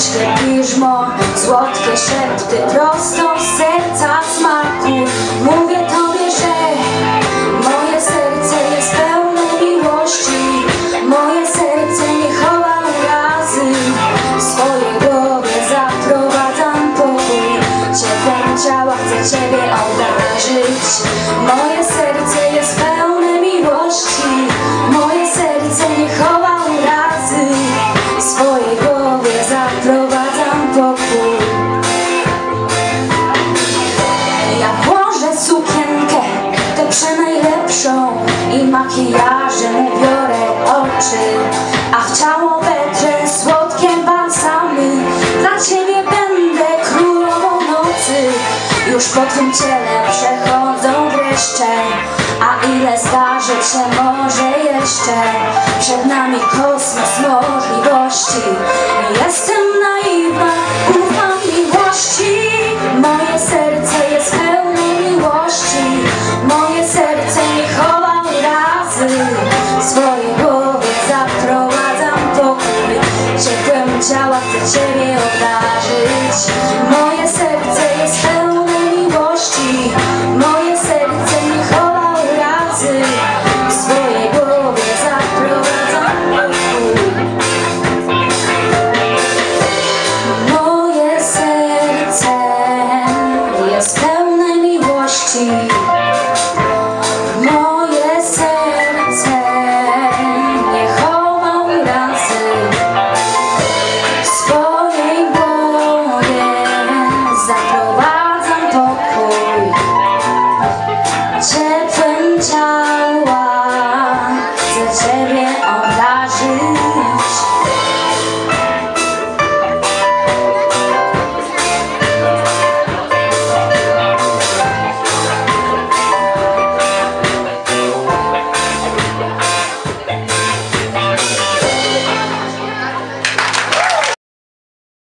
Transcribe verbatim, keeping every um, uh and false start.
Śle piżmo, słodkie szepty prosto z serca smaku. Mówię tobie, że moje serce jest pełne miłości. Moje serce nie chowa urazy. W swojej głowie zaprowadzam pokój. Ciepłem ciała chcę ciebie obdarzyć. Moje serce jest pełne miłości. Moje serce nie chowa urazy. W swojej głowie zaprowadzam pokój. Ja włożę sukienkę, tę przenajlepszą, i makijażem ubiorę oczy, a w ciało wetrę słodkie balsamy. Dla ciebie będę królową nocy. Już po twym ciele przechodzą dreszcze, a ile zdarzy się może jeszcze. Przed nami kosmos możliwości. Jestem naiwna, ufam miłości. Moje serce jest pełne miłości. Moje serce nie chowa urazy. W swojej głowie zaprowadzam pokój. Ciepłem ciała chcę ciebie oddać.